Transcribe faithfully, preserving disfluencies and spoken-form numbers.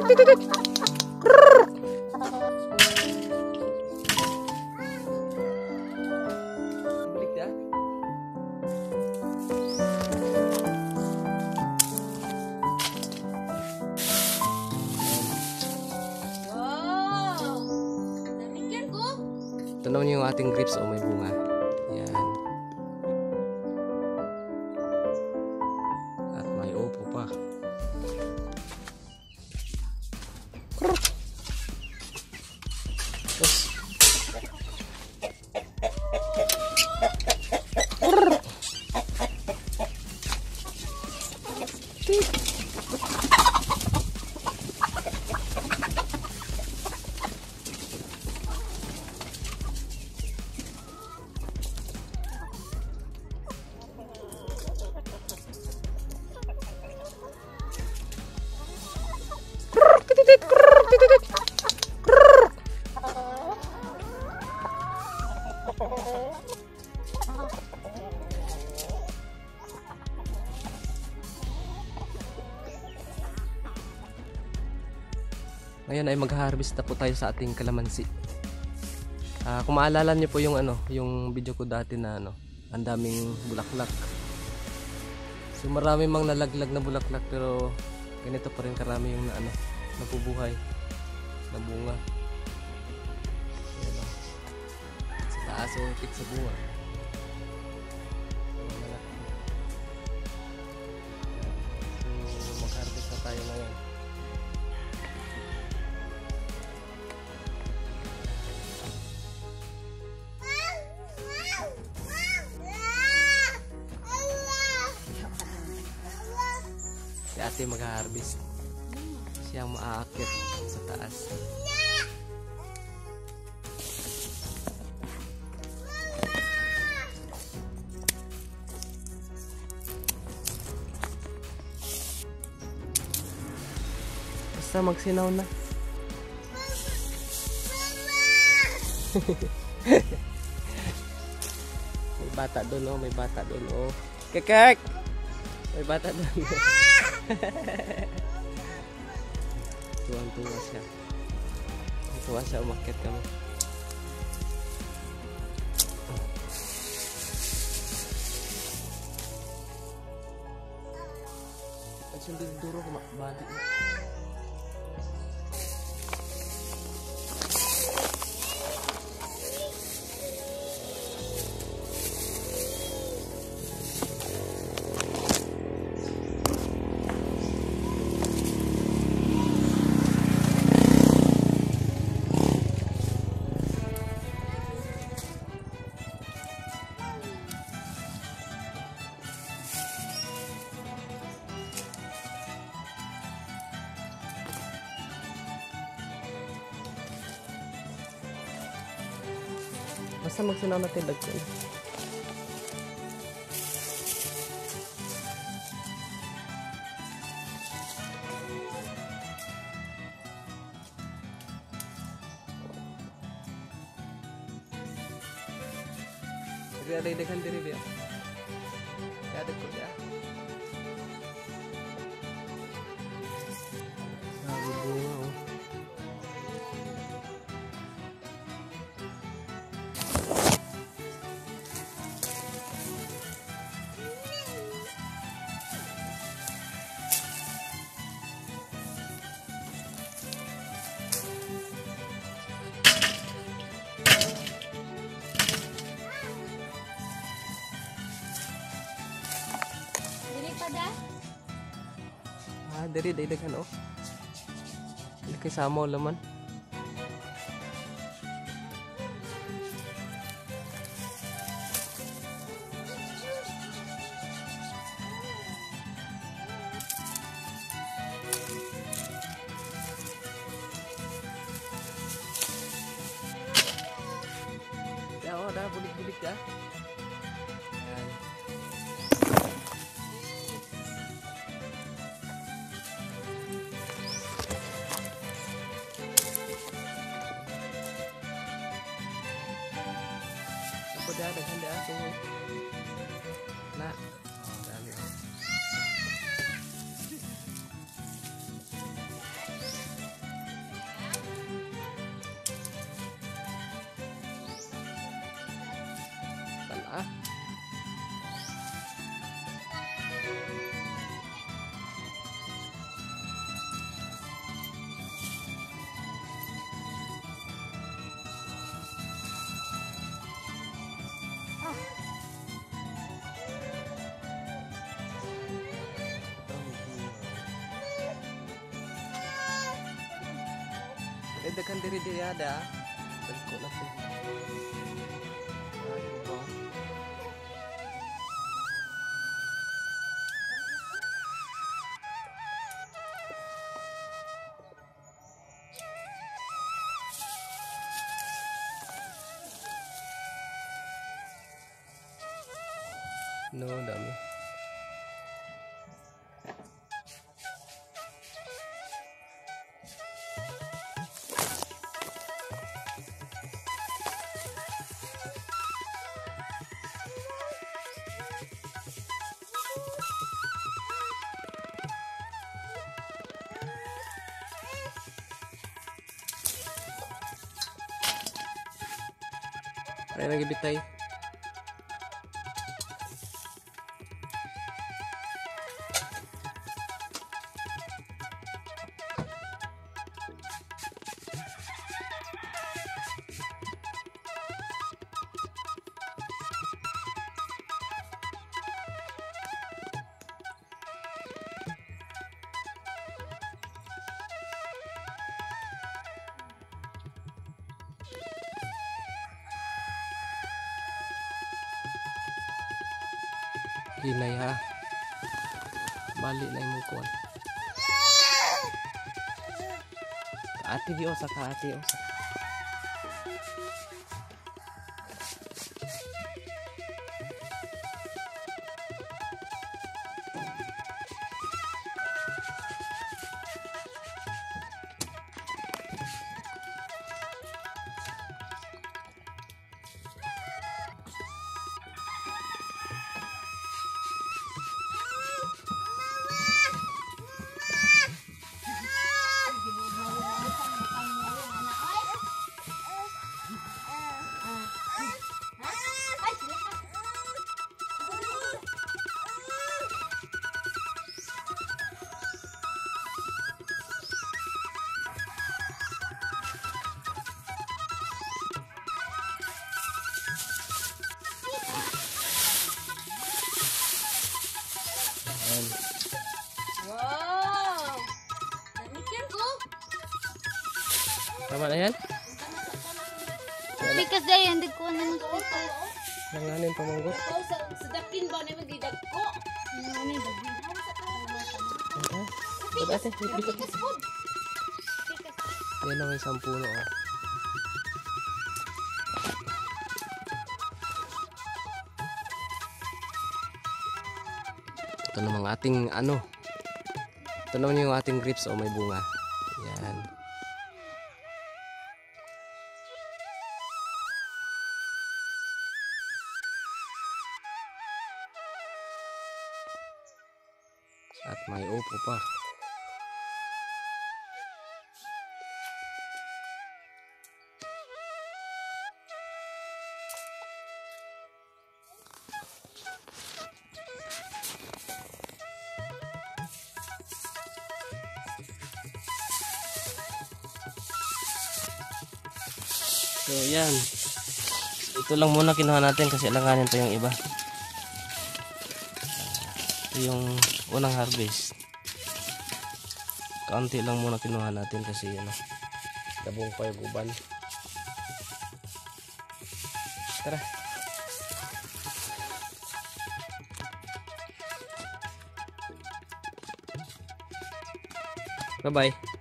Tanaw niyo yung ating grapes, oh, may bunga. Yan. At may opo pa. Ngayon ay mag-harvest na po tayo sa ating kalamansi. Uh, kung maalala niyo po yung ano, yung video ko dati na ano, ang daming bulaklak. So marami mang nalaglag na bulaklak, pero ganito pa rin karami yung na, ano, nabubuhay na bunga. Ayan, oh. Sa taas o higit sa bunga. So mag-harvest na tayo ngayon. Si ate mag-harvest. Siya ang maaakit sa taas. Basta magsinaw na. May bata doon, oh. May bata doon, oh. Kekek! May bata doon. Tuwang-tuwa siya. Tuwa siya, umakyat kami. Ang sundin duro ko bali. Basta magsinaw natin dagko. Diri ada daghan diri dia. Ada ko dia. Sabi bunga, oh. Ah, dari dagdagan, oh. Ini kay samo laman. Ya, oh, dah bulik-bulik ya. Ayan. Dah daghan dah tunggu. Nah, oh, dami. daghan diri diri ada. Dagko na to. Ay, wow. No, dami. Ay, nagibitay. Hinay ha. Bali na yung kuwan. Ate di osa ka ate osa. Wow! Namikir ko. Tama na yan? Speakers day, hindi ko na ng speakers. Nanganin pamanggot. Ikaw sa, sa dapin ba na magidag ko? Ano ni dapin? Ba't ate? Speakers food. Yan ang isang puno oh. Ito namang ating ano. Ito naman yung ating grapes o oh, may bunga. Yan. At may upo pa. So yan. Ito lang muna kinuha natin kasi alanganin pa yung iba. Ito yung unang harvest. Kaunti lang muna kinuha natin kasi ano, dabong pa yung uban. Tara. Bye bye.